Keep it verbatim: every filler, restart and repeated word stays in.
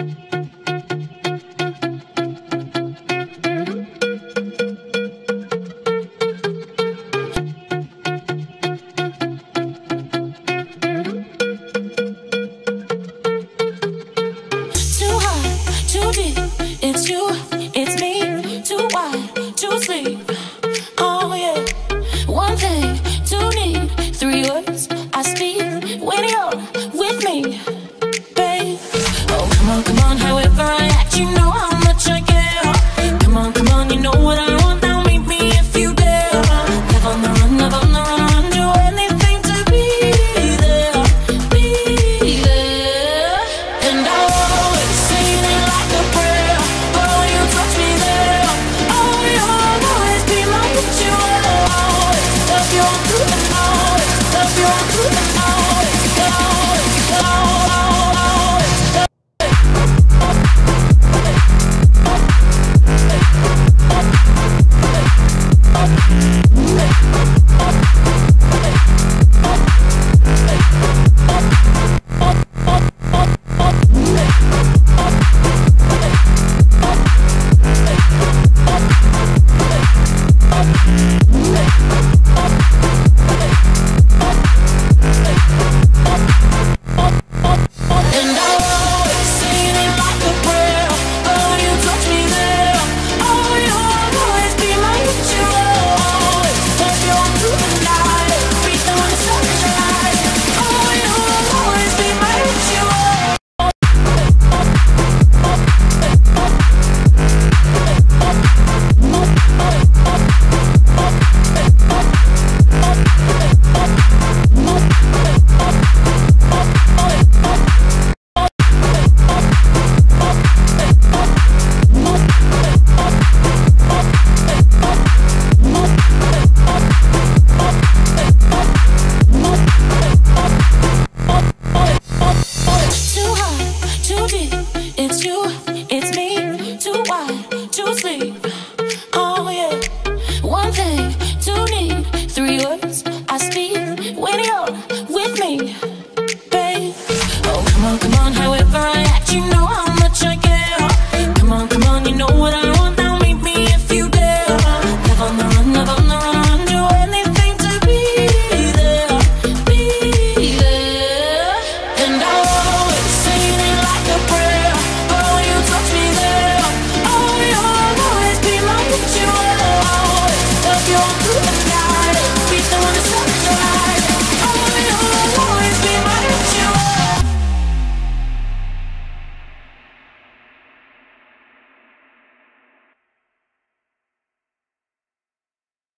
Too high, too deep. It's you, it's me. Too wide, too sleep. Oh yeah. One thing, two need. Three words I speak when you're with me, babe. Oh come on, come on. However I act, you know